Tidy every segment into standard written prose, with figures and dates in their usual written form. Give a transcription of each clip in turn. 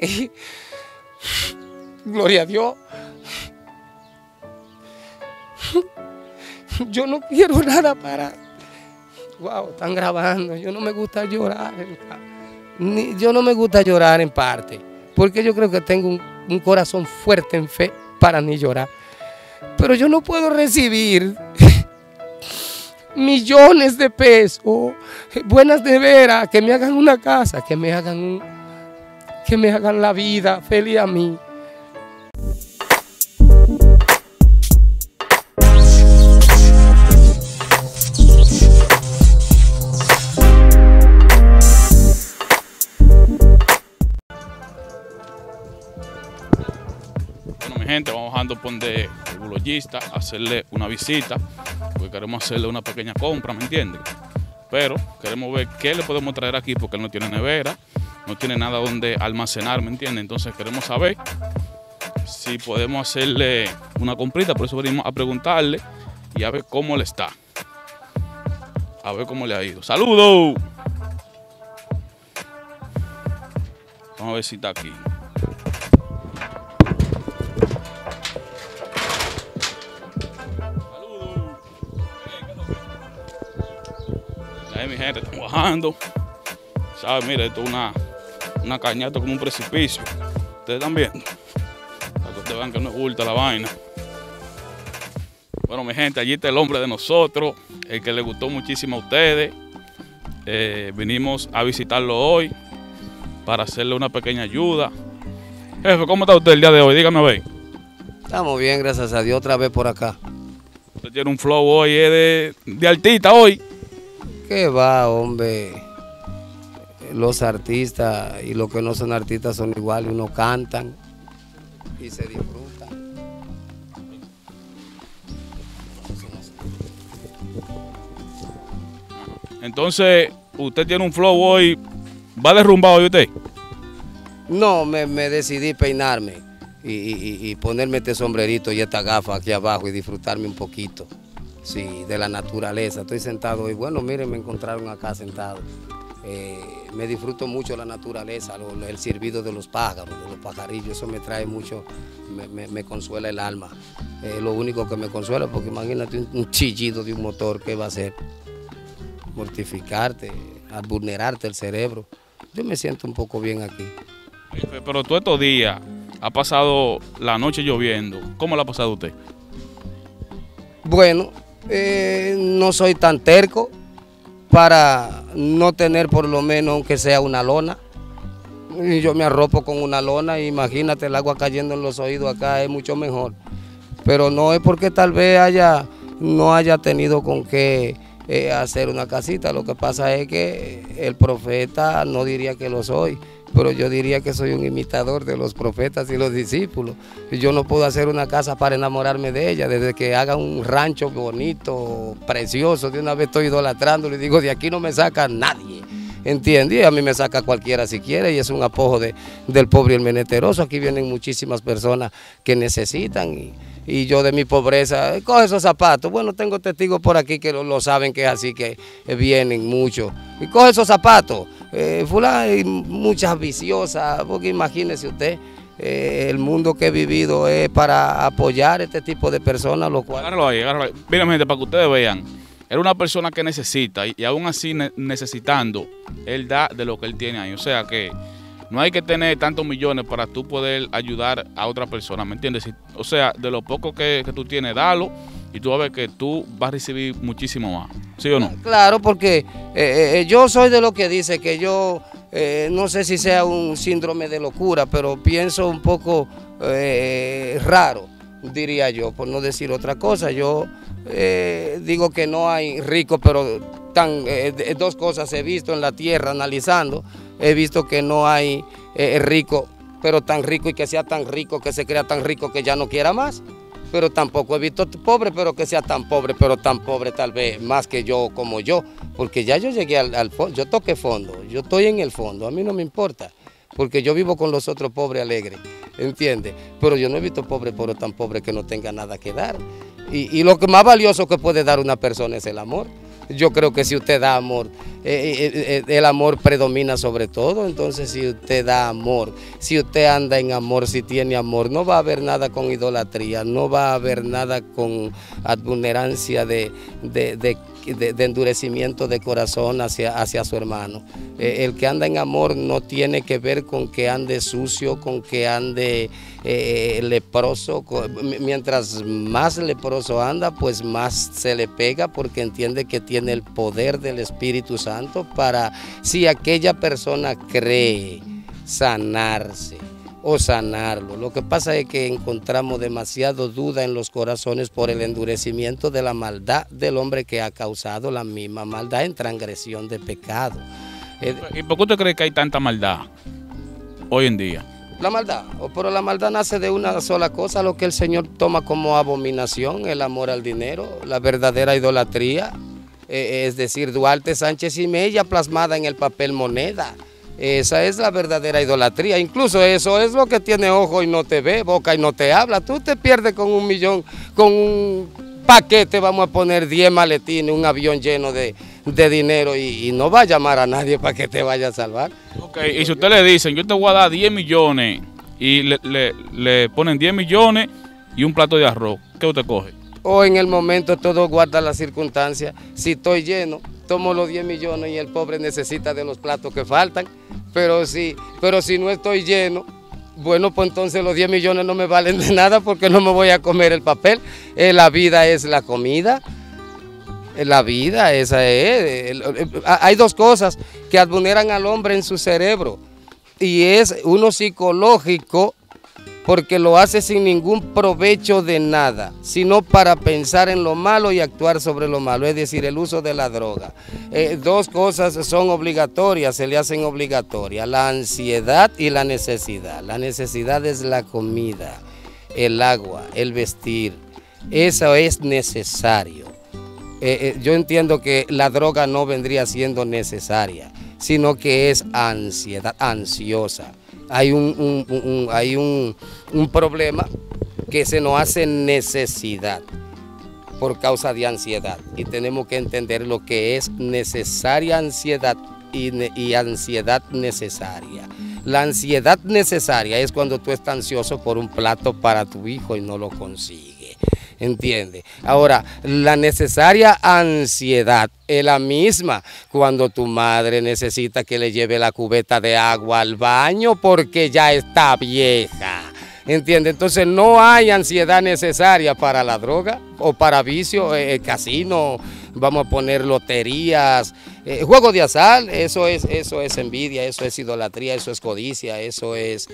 Gloria a Dios. Yo no quiero nada para... Wow, están grabando. Yo no me gusta llorar. Yo no me gusta llorar en parte. Porque yo creo que tengo un corazón fuerte en fe para ni llorar. Pero yo no puedo recibir millones de pesos, buenas neveras, que me hagan una casa, que me hagan la vida feliz a mí. Bueno, mi gente, vamos bajando por donde el buloyista a hacerle una visita, porque queremos hacerle una pequeña compra, ¿me entienden? Pero queremos ver qué le podemos traer aquí, porque él no tiene nevera, no tiene nada donde almacenar, ¿me entienden? Entonces queremos saber si podemos hacerle una comprita, por eso venimos a preguntarle y a ver cómo le está. A ver cómo le ha ido. ¡Saludos! Vamos a ver si está aquí. Ahí mi gente, estamos bajando. ¿Sabes? Mira, esto es una cañata como un precipicio. Ustedes están viendo. Para que ustedes vean que no es bulta la vaina. Bueno, mi gente, allí está el hombre de nosotros, el que le gustó muchísimo a ustedes. Vinimos a visitarlo hoy para hacerle una pequeña ayuda. Jefe, ¿cómo está usted el día de hoy? Dígame a ver. Estamos bien, gracias a Dios, otra vez por acá. Usted tiene un flow hoy, es de artista hoy. ¿Qué va, hombre? Los artistas y los que no son artistas son iguales, uno cantan y se disfrutan. Entonces, usted tiene un flow hoy, ¿va derrumbado hoy usted? No, me decidí peinarme y ponerme este sombrerito y esta gafa aquí abajo y disfrutarme un poquito, sí, de la naturaleza. Estoy sentado hoy, bueno, miren, me encontraron acá sentado. Me disfruto mucho la naturaleza, el silbido de los pájaros, de los pajarillos, eso me trae mucho, me consuela el alma. Lo único que me consuela, porque imagínate un chillido de un motor, ¿qué va a hacer? Mortificarte, vulnerarte el cerebro. Yo me siento un poco bien aquí. Pero todos estos días ha pasado la noche lloviendo. ¿Cómo la ha pasado usted? Bueno, no soy tan terco para no tener por lo menos aunque sea una lona. Y yo me arropo con una lona, imagínate el agua cayendo en los oídos acá es mucho mejor. Pero no es porque tal vez no haya tenido con qué hacer una casita. Lo que pasa es que el profeta, no diría que lo soy, pero yo diría que soy un imitador de los profetas y los discípulos. Y yo no puedo hacer una casa para enamorarme de ella. Desde que haga un rancho bonito, precioso, de una vez estoy idolatrando. Le digo, de aquí no me saca nadie, ¿entiendes? Y a mí me saca cualquiera si quiere, y es un apojo del pobre y el menesteroso. Aquí vienen muchísimas personas que necesitan y yo de mi pobreza, coge esos zapatos. Bueno, tengo testigos por aquí que lo saben que es así, que vienen muchos. Y coge esos zapatos. Fulano, hay muchas viciosas, porque imagínese usted, el mundo que he vivido es para apoyar a este tipo de personas, lo cual... Agárralo ahí, agárralo ahí. Miren, gente, para que ustedes vean, era una persona que necesita y aún así necesitando, él da de lo que él tiene ahí. O sea que no hay que tener tantos millones para tú poder ayudar a otra persona, ¿me entiendes? O sea, de lo poco que tú tienes, dalo y tú vas a ver que tú vas a recibir muchísimo más. ¿Sí o no? Claro, porque yo soy de lo que dice que yo, no sé si sea un síndrome de locura, pero pienso un poco raro, diría yo, por no decir otra cosa. Yo digo que no hay ricos, pero dos cosas he visto en la tierra analizando. He visto que no hay rico, pero tan rico y que sea tan rico, que se crea tan rico que ya no quiera más. Pero tampoco he visto pobre, pero que sea tan pobre, pero tan pobre tal vez más que yo como yo. Porque ya yo llegué al fondo, yo toqué fondo, yo estoy en el fondo, a mí no me importa. Porque yo vivo con los otros pobres alegres, ¿entiendes? Pero yo no he visto pobre, pero tan pobre que no tenga nada que dar. Y lo que más valioso que puede dar una persona es el amor. Yo creo que si usted da amor, el amor predomina sobre todo. Entonces si usted da amor, si usted anda en amor, si tiene amor, no va a haber nada con idolatría, no va a haber nada con advulnerancia de endurecimiento de corazón hacia su hermano. El que anda en amor no tiene que ver con que ande sucio, con que ande leproso. Mientras más leproso anda, pues más se le pega, porque entiende que tiene el poder del Espíritu Santo para, si aquella persona cree, sanarse o sanarlo. Lo que pasa es que encontramos demasiado duda en los corazones por el endurecimiento de la maldad del hombre, que ha causado la misma maldad en transgresión de pecado. ¿Y por qué usted cree que hay tanta maldad hoy en día? La maldad, pero la maldad nace de una sola cosa, lo que el Señor toma como abominación: el amor al dinero, la verdadera idolatría, es decir, Duarte Sánchez y Mella plasmada en el papel moneda. Esa es la verdadera idolatría. Incluso eso es lo que tiene ojo y no te ve, boca y no te habla. Tú te pierdes con 1 millón, con un paquete, vamos a poner 10 maletines, un avión lleno de dinero, y no va a llamar a nadie para que te vaya a salvar. Ok, y si usted le dicen, yo te voy a dar 10 millones y le ponen 10 millones y un plato de arroz, ¿qué usted coge? O en el momento todo guarda las circunstancias. Si estoy lleno, tomo los 10 millones y el pobre necesita de los platos que faltan. Pero si no estoy lleno, bueno, pues entonces los 10 millones no me valen de nada, porque no me voy a comer el papel. La vida es la comida. La vida, esa es. Hay dos cosas que advulneran al hombre en su cerebro, y es uno psicológico, porque lo hace sin ningún provecho de nada, sino para pensar en lo malo y actuar sobre lo malo, es decir, el uso de la droga. Dos cosas son obligatorias, se le hacen obligatorias: la ansiedad y la necesidad. La necesidad es la comida, el agua, el vestir. Eso es necesario. Yo entiendo que la droga no vendría siendo necesaria, sino que es ansiedad, ansiosa. Hay un problema que se nos hace necesidad por causa de ansiedad, y tenemos que entender lo que es necesaria ansiedad y ansiedad necesaria. La ansiedad necesaria es cuando tú estás ansioso por un plato para tu hijo y no lo consigues. ¿Entiende? Ahora, la necesaria ansiedad es la misma cuando tu madre necesita que le lleve la cubeta de agua al baño porque ya está vieja. ¿Entiende? Entonces no hay ansiedad necesaria para la droga o para vicio, casino, vamos a poner loterías, juego de azar. Eso es envidia, eso es idolatría, eso es codicia, eso es,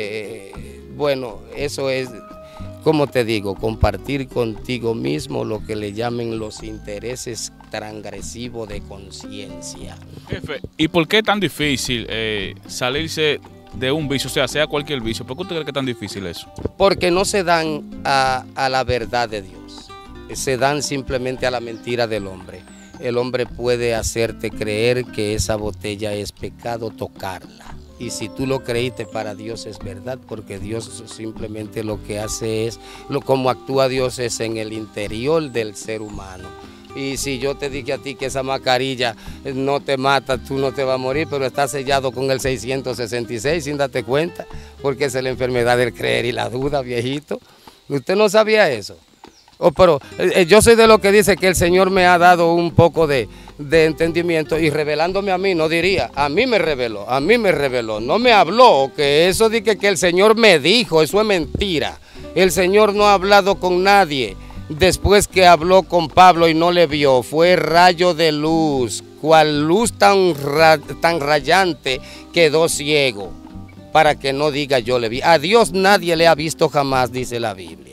bueno, eso es, como te digo, compartir contigo mismo lo que le llamen los intereses transgresivos de conciencia. Jefe, ¿y por qué es tan difícil salirse de un vicio, o sea cualquier vicio? ¿Por qué usted cree que es tan difícil eso? Porque no se dan a la verdad de Dios, se dan simplemente a la mentira del hombre. El hombre puede hacerte creer que esa botella es pecado tocarla. Y si tú lo creíste, para Dios es verdad, porque Dios simplemente lo que hace es, como actúa Dios es en el interior del ser humano. Y si yo te dije a ti que esa mascarilla no te mata, tú no te vas a morir, pero está sellado con el 666 sin darte cuenta, porque esa es la enfermedad del creer y la duda, viejito. ¿Usted no sabía eso? Pero yo soy de lo que dice que el Señor me ha dado un poco de entendimiento, y revelándome a mí, no diría, a mí me reveló, no me habló, que eso de que el Señor me dijo, eso es mentira. El Señor no ha hablado con nadie después que habló con Pablo y no le vio. Fue rayo de luz, cual luz tan rayante, quedó ciego, para que no diga yo le vi. A Dios nadie le ha visto jamás, dice la Biblia.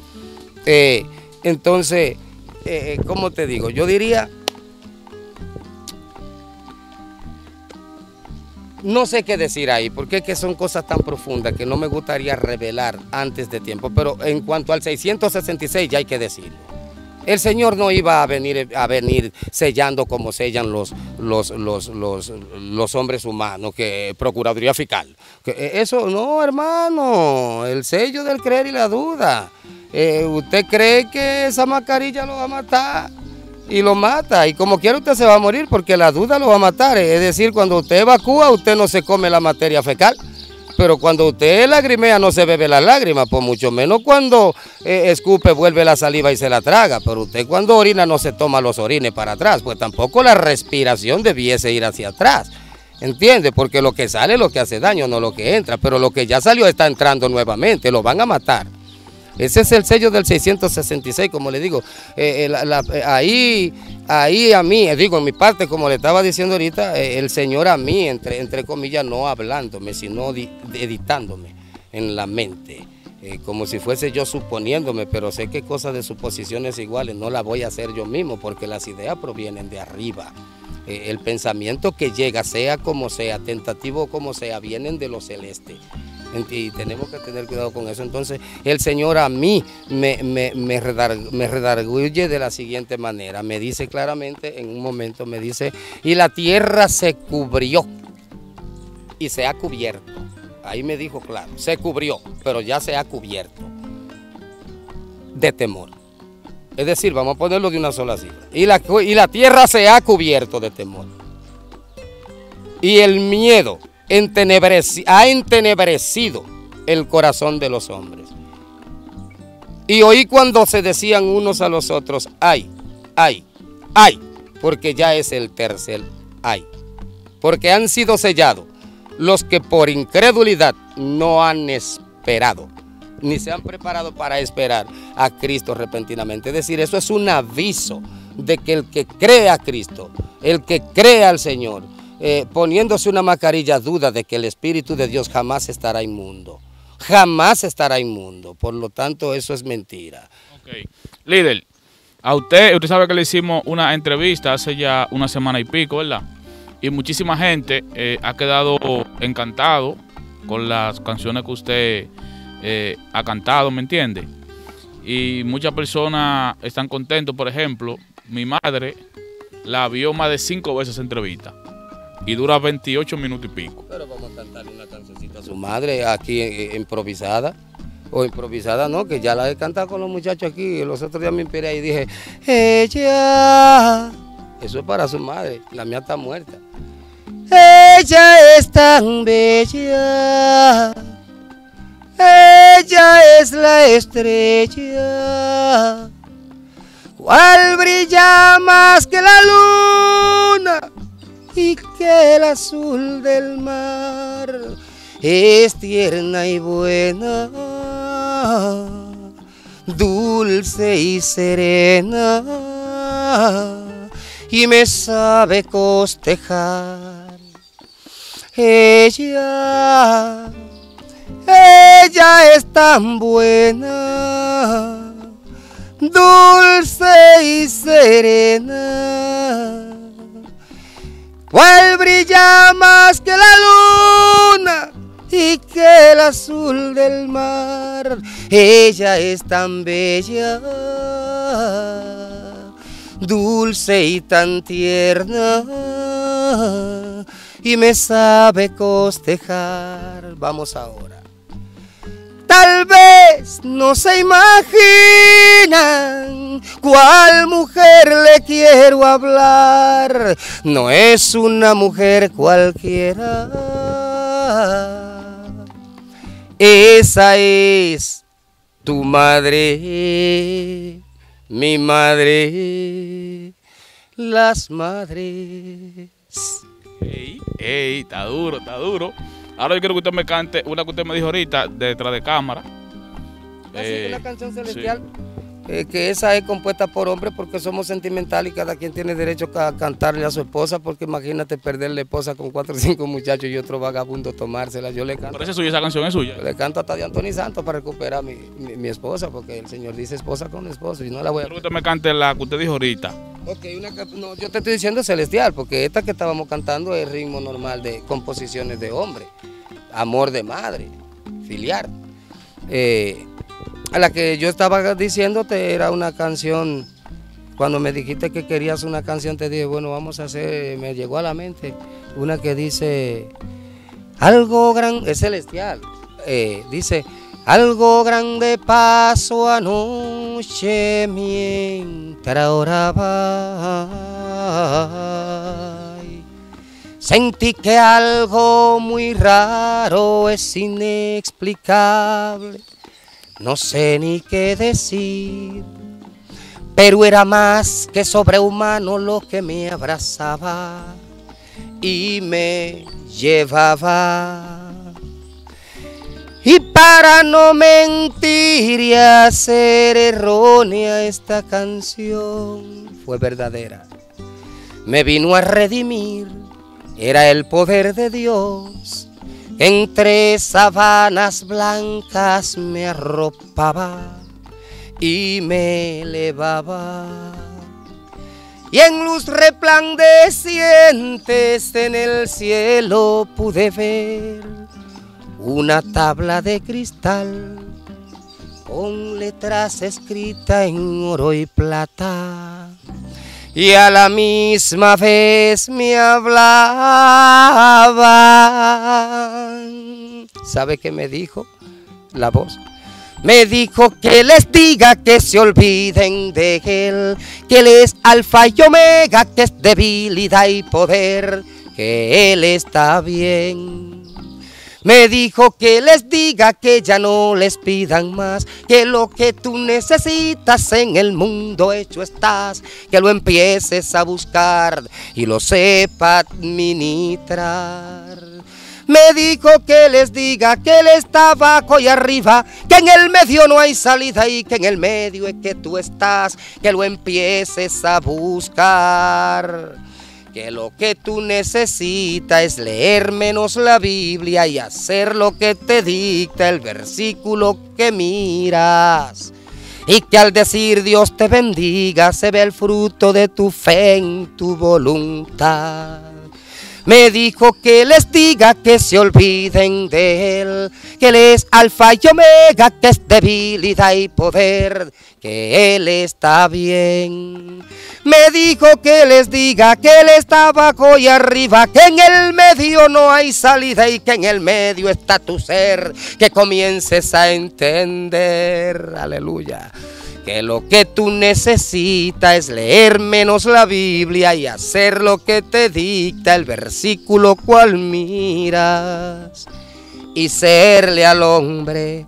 Entonces, ¿cómo te digo? Yo diría, no sé qué decir ahí, porque es que son cosas tan profundas que no me gustaría revelar antes de tiempo. Pero en cuanto al 666 ya hay que decirlo. El Señor no iba a venir sellando como sellan los hombres humanos, que Procuraduría Fiscal. Eso no, hermano, el sello del creer y la duda. ¿Usted cree que esa mascarilla lo va a matar? y lo mata, y como quiera usted se va a morir porque la duda lo va a matar. Es decir, cuando usted evacúa, usted no se come la materia fecal, pero cuando usted lagrimea no se bebe la lágrima, por mucho menos cuando escupe, vuelve la saliva y se la traga, pero usted cuando orina no se toma los orines para atrás, pues tampoco la respiración debiese ir hacia atrás, ¿entiende? Porque lo que sale es lo que hace daño, no lo que entra, pero lo que ya salió está entrando nuevamente, lo van a matar. Ese es el sello del 666, como le digo. Ahí a mí, digo, en mi parte, como le estaba diciendo ahorita, el Señor a mí, entre comillas, no hablándome, sino editándome en la mente, como si fuese yo suponiéndome, pero sé que cosas de suposiciones iguales no las voy a hacer yo mismo, porque las ideas provienen de arriba. El pensamiento que llega, sea como sea, tentativo como sea, vienen de lo celeste. Y tenemos que tener cuidado con eso. Entonces el Señor a mí me redarguye de la siguiente manera. Me dice claramente, en un momento me dice, y la tierra se cubrió y se ha cubierto. Ahí me dijo claro, se cubrió, pero ya se ha cubierto de temor. Es decir, vamos a ponerlo de una sola cifra. Y la tierra se ha cubierto de temor. Y el miedo ha entenebrecido el corazón de los hombres. Y oí cuando se decían unos a los otros, ay, ay, ay, porque ya es el tercer ay. Porque han sido sellados los que por incredulidad no han esperado, ni se han preparado para esperar a Cristo repentinamente. Es decir, eso es un aviso de que el que cree a Cristo, el que cree al Señor, poniéndose una mascarilla, duda de que el Espíritu de Dios jamás estará inmundo. Jamás estará inmundo. Por lo tanto, eso es mentira. Ok. Líder, a usted sabe que le hicimos una entrevista hace ya una semana y pico, ¿verdad? Y muchísima gente ha quedado encantado con las canciones que usted ha cantado, ¿me entiende? Y muchas personas están contentos. Por ejemplo, mi madre la vio más de 5 veces esa entrevista. Y dura 28 minutos y pico. Pero vamos a cantarle una cancioncita a su madre aquí improvisada. O improvisada no, que ya la he cantado con los muchachos aquí. Los otros días me inspiré y dije, ella. Eso es para su madre, la mía está muerta. Ella es tan bella. Ella es la estrella. Cual brilla más que la luna y que el azul del mar. Es tierna y buena, dulce y serena, y me sabe costejar. Ella es tan buena, dulce y serena, cual brilla más que la luna y que el azul del mar. Ella es tan bella, dulce y tan tierna, y me sabe costejar. Vamos ahora. Tal vez no se imaginan cuál mujer le quiero hablar. No es una mujer cualquiera. Esa es tu madre, mi madre, las madres. Ey, está duro, está duro. Ahora yo quiero que usted me cante una que usted me dijo ahorita, detrás de cámara. Una canción celestial, sí. Que esa es compuesta por hombres porque somos sentimentales y cada quien tiene derecho a cantarle a su esposa, porque imagínate perder la esposa con 4 o 5 muchachos y otro vagabundo tomársela. Yo le canto. ¿Pero esa es suya, esa canción es suya? Yo le canto hasta de Anthony Santos para recuperar mi esposa, porque el Señor dice esposa con esposo y no la voy a... Quiero que usted me cante la que usted dijo ahorita. Ok, no, yo te estoy diciendo celestial, porque esta que estábamos cantando es ritmo normal de composiciones de hombre, amor de madre, filial. A la que yo estaba diciéndote era una canción, cuando me dijiste que querías una canción te dije, bueno, vamos a hacer, me llegó a la mente una que dice, algo gran, es celestial, dice, Algo grande pasó anoche mientras oraba. Sentí que algo muy raro, es inexplicable, no sé ni qué decir, pero era más que sobrehumano lo que me abrazaba y me llevaba. Y para no mentir y hacer errónea, esta canción fue verdadera. Me vino a redimir, era el poder de Dios. Entre sábanas blancas me arropaba y me elevaba. Y en luz resplandecientes en el cielo pude ver una tabla de cristal con letras escritas en oro y plata, y a la misma vez me hablaban. ¿Sabe qué me dijo la voz? Me dijo que les diga que se olviden de él, que él es alfa y omega, que es debilidad y poder, que él está bien. Me dijo que les diga que ya no les pidan más, que lo que tú necesitas en el mundo hecho estás, que lo empieces a buscar y lo sepa administrar. Me dijo que les diga que él está abajo y arriba, que en el medio no hay salida y que en el medio es que tú estás, que lo empieces a buscar. Que lo que tú necesitas es leer menos la Biblia y hacer lo que te dicta el versículo que miras. Y que al decir Dios te bendiga se ve el fruto de tu fe en tu voluntad. Me dijo que les diga que se olviden de él, que él es alfa y omega, que es debilidad y poder, que él está bien. Me dijo que les diga que él está abajo y arriba, que en el medio no hay salida y que en el medio está tu ser, que comiences a entender, aleluya, que lo que tú necesitas es leer menos la Biblia y hacer lo que te dicta el versículo cual miras y serle al hombre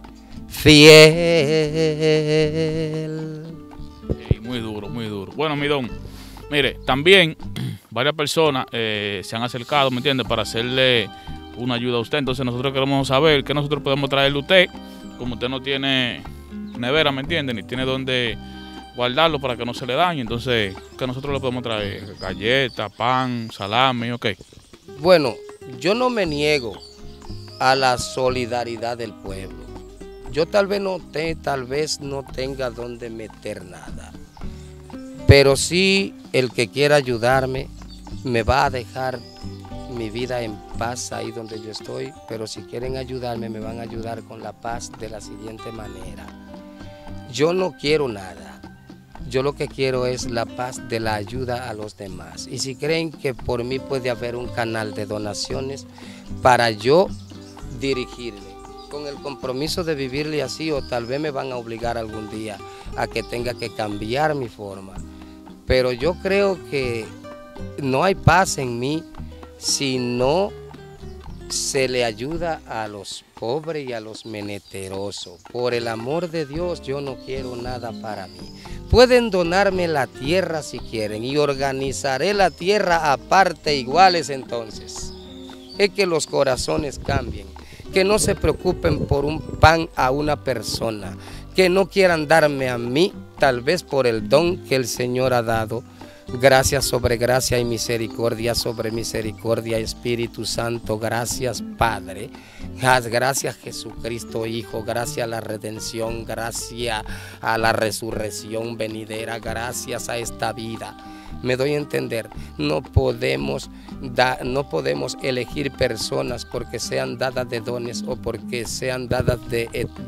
fiel. Muy duro, muy duro. Bueno, mi don, mire, también varias personas se han acercado, ¿me entiende?, para hacerle una ayuda a usted. Entonces nosotros queremos saber qué nosotros podemos traerle a usted, como usted no tiene nevera, ¿me entiende?, ni tiene dónde guardarlo para que no se le dañe. Entonces, ¿qué nosotros le podemos traer? Galletas, pan, salami, ok. Bueno, yo no me niego a la solidaridad del pueblo. Yo tal vez no tenga dónde meter nada, pero sí el que quiera ayudarme me va a dejar mi vida en paz ahí donde yo estoy, pero si quieren ayudarme me van a ayudar con la paz de la siguiente manera. Yo no quiero nada, yo lo que quiero es la paz de la ayuda a los demás. Y si creen que por mí puede haber un canal de donaciones para yo dirigirle, con el compromiso de vivirle así, o tal vez me van a obligar algún día a que tenga que cambiar mi forma. Pero yo creo que no hay paz en mí si no se le ayuda a los pobres y a los menesterosos. Por el amor de Dios, yo no quiero nada para mí. Pueden donarme la tierra si quieren y organizaré la tierra a partes iguales entonces. Es que los corazones cambien, que no se preocupen por un pan a una persona, que no quieran darme a mí, tal vez por el don que el Señor ha dado. Gracias sobre gracia y misericordia sobre misericordia, Espíritu Santo. Gracias, Padre. Gracias, Jesucristo, Hijo. Gracias a la redención. Gracias a la resurrección venidera. Gracias a esta vida. Me doy a entender, no podemos elegir personas porque sean dadas de dones o porque sean dadas de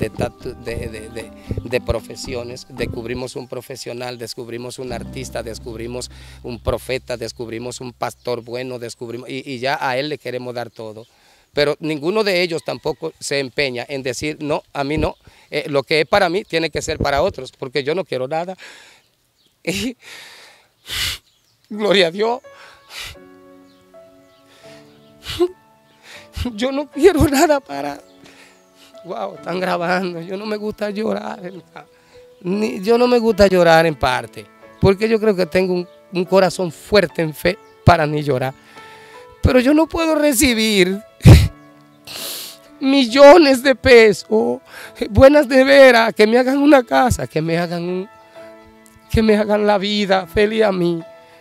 profesiones. Descubrimos un profesional, descubrimos un artista, descubrimos un profeta, descubrimos un pastor bueno, descubrimos y ya a él le queremos dar todo. pero ninguno de ellos tampoco se empeña en decir, no, a mí no, lo que es para mí tiene que ser para otros, porque yo no quiero nada. Y, gloria a Dios. Yo no quiero nada para... Wow, están grabando. Yo no me gusta llorar. Yo no me gusta llorar en parte, porque yo creo que tengo un corazón fuerte en fe para ni llorar. Pero yo no puedo recibir millones de pesos, buenas neveras, que me hagan una casa, que me hagan la vida feliz a mí,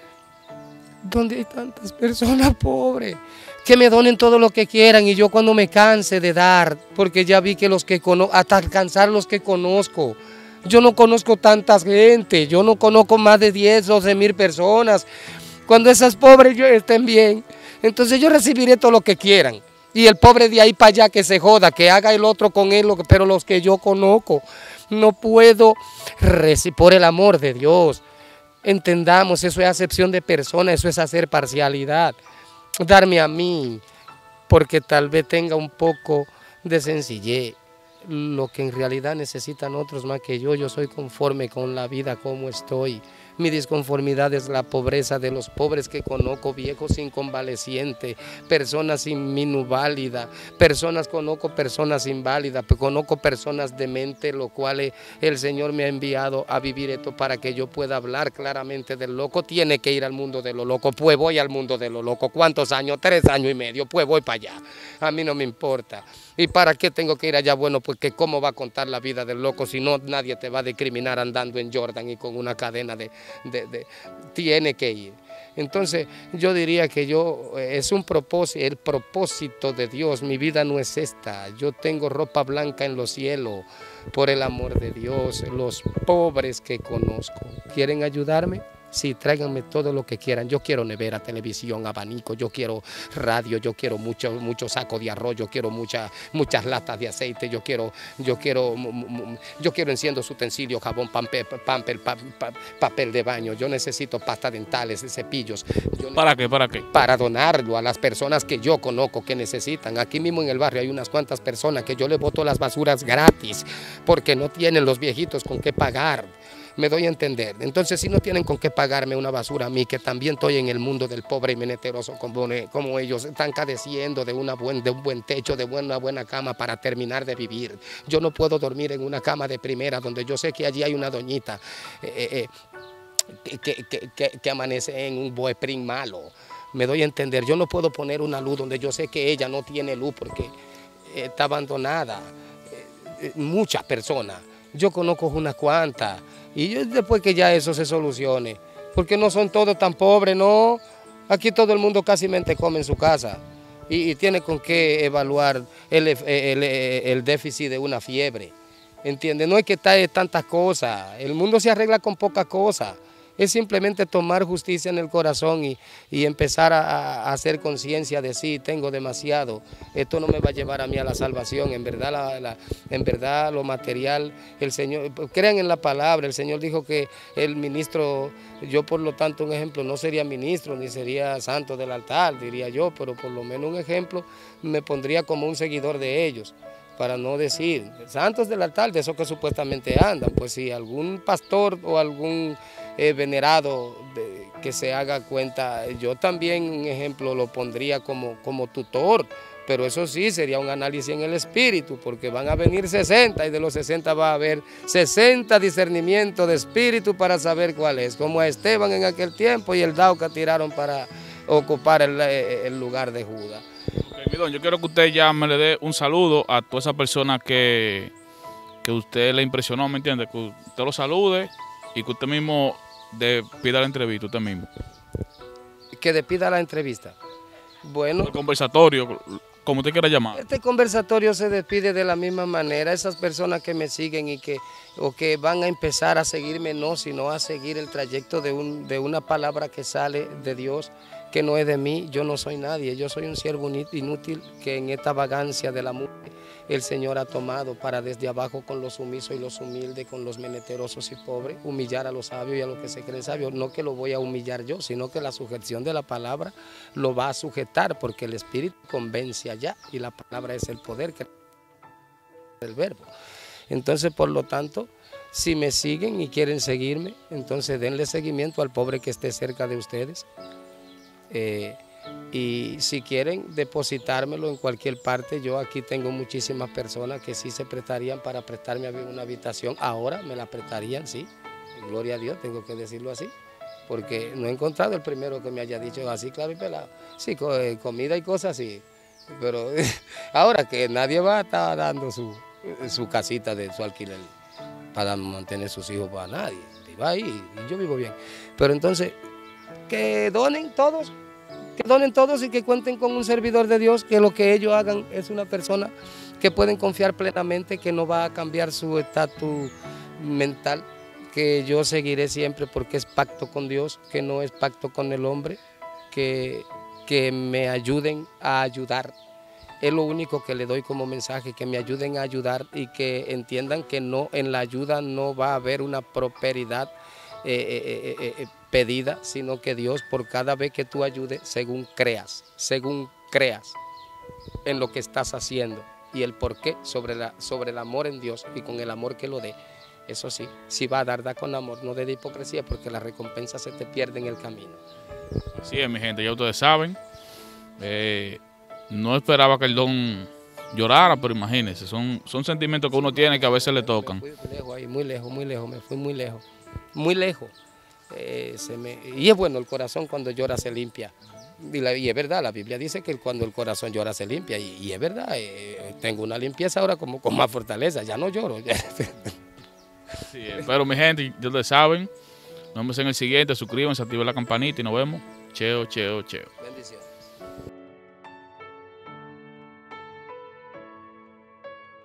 donde hay tantas personas pobres, que me donen todo lo que quieran y yo cuando me canse de dar, porque ya vi que los que conozco, hasta alcanzar los que conozco, yo no conozco tantas gente, yo no conozco más de 10, 12 mil personas, cuando esas pobres estén bien, entonces yo recibiré todo lo que quieran, y el pobre de ahí para allá que se joda, que haga el otro con él, pero los que yo conozco, no puedo recibir, por el amor de Dios, entendamos, eso es acepción de personas, eso es hacer parcialidad, darme a mí, porque tal vez tenga un poco de sencillez, lo que en realidad necesitan otros más que yo soy conforme con la vida como estoy. Mi disconformidad es la pobreza de los pobres que conozco, viejos sin convaleciente, personas sin minusválida, conozco personas inválidas, conozco personas dementes, lo cual el Señor me ha enviado a vivir esto para que yo pueda hablar claramente del loco. Tiene que ir al mundo de los locos, pues voy al mundo de los locos. ¿Cuántos años? 3 años y medio, pues voy para allá. A mí no me importa. ¿Y para qué tengo que ir allá? Bueno, pues que cómo va a contar la vida del loco si no nadie te va a discriminar andando en Jordan y con una cadena tiene que ir. Entonces yo diría que es un propósito, el propósito de Dios, mi vida no es esta, yo tengo ropa blanca en los cielos, por el amor de Dios, los pobres que conozco, ¿quieren ayudarme? Sí, tráiganme todo lo que quieran. Yo quiero nevera, televisión, abanico, yo quiero radio, yo quiero mucho saco de arroz, yo quiero muchas latas de aceite, yo quiero enciendos, utensilios, jabón, papel de baño, yo necesito pasta dentales, cepillos. ¿Para qué? ¿Para qué? Para donarlo a las personas que yo conozco que necesitan. Aquí mismo en el barrio hay unas cuantas personas que yo le boto las basuras gratis porque no tienen los viejitos con qué pagar. Me doy a entender. Entonces, si no tienen con qué pagarme una basura a mí, que también estoy en el mundo del pobre y menesteroso como ellos, están cadeciendo de un buen techo, de una buena cama para terminar de vivir. Yo no puedo dormir en una cama de primera donde yo sé que allí hay una doñita que amanece en un boeprín malo. Me doy a entender. Yo no puedo poner una luz donde yo sé que ella no tiene luz porque está abandonada. Muchas personas. Yo conozco unas cuantas. Y yo, después que ya eso se solucione, porque no son todos tan pobres, no. Aquí todo el mundo casi come en su casa y tiene con qué evaluar el déficit de una fiebre, ¿entiendes? No es que está tantas cosas, el mundo se arregla con pocas cosas. Es simplemente tomar justicia en el corazón y empezar a hacer conciencia de sí, tengo demasiado, esto no me va a llevar a mí a la salvación, en verdad lo material, el Señor, crean en la palabra, el Señor dijo que el ministro, yo por lo tanto un ejemplo, no sería ministro ni sería santo del altar, diría yo, pero por lo menos un ejemplo me pondría como un seguidor de ellos. Para no decir, santos del altar, de esos que supuestamente andan, pues si algún pastor o algún venerado que se haga cuenta, yo también un ejemplo lo pondría como tutor, pero eso sí sería un análisis en el espíritu, porque van a venir 60 y de los 60 va a haber 60 discernimientos de espíritu para saber cuál es, como a Esteban en aquel tiempo y el dado que tiraron para ocupar el lugar de Judas. Mi don, yo quiero que usted ya me le dé un saludo a toda esa persona que usted le impresionó, ¿me entiende? Que usted lo salude y que usted mismo pida la entrevista, usted mismo. Que despida la entrevista. Bueno. El conversatorio, como usted quiera llamar. Este conversatorio se despide de la misma manera. Esas personas que me siguen y que van a empezar a seguirme, no, sino a seguir el trayecto de una palabra que sale de Dios, que no es de mí, yo no soy nadie, yo soy un siervo inútil que en esta vagancia de la muerte el Señor ha tomado para desde abajo con los sumisos y los humildes, con los menesterosos y pobres, humillar a los sabios y a los que se creen sabios. No que lo voy a humillar yo, sino que la sujeción de la palabra lo va a sujetar, porque el Espíritu convence allá y la palabra es el poder que el verbo. Entonces, por lo tanto, si me siguen y quieren seguirme, entonces denle seguimiento al pobre que esté cerca de ustedes. Y si quieren depositármelo en cualquier parte, yo aquí tengo muchísimas personas que sí se prestarían para prestarme una habitación. Ahora me la prestarían, sí. Gloria a Dios, tengo que decirlo así. Porque no he encontrado el primero que me haya dicho así, claro y pelado. Sí, comida y cosas así. Pero ahora que nadie va a estar dando su casita de su alquiler para mantener sus hijos para nadie. Viva ahí y yo vivo bien. Pero entonces, que donen todos. Que donen todos y que cuenten con un servidor de Dios, que lo que ellos hagan es una persona que pueden confiar plenamente, que no va a cambiar su estatus mental, que yo seguiré siempre porque es pacto con Dios, que no es pacto con el hombre, que me ayuden a ayudar. Es lo único que le doy como mensaje, que me ayuden a ayudar y que entiendan que no, en la ayuda no va a haber una prosperidad pedida, sino que Dios por cada vez que tú ayudes, según creas en lo que estás haciendo y el porqué sobre el amor en Dios y con el amor que lo dé. Eso sí, si va a dar, da con amor, no de hipocresía, porque la recompensa se te pierde en el camino. Así es, mi gente, ya ustedes saben. No esperaba que el don llorara, pero imagínense, son sentimientos que uno tiene que a veces le tocan. Me fui lejos ahí, muy lejos, me fui muy lejos. Y es bueno, el corazón cuando llora se limpia. Y es verdad, la Biblia dice que cuando el corazón llora se limpia. Y es verdad, tengo una limpieza ahora como con más fortaleza, ya no lloro. Sí, pero mi gente, ya ustedes saben, nos vemos en el siguiente, suscríbanse, activen la campanita y nos vemos. Cheo, cheo, cheo.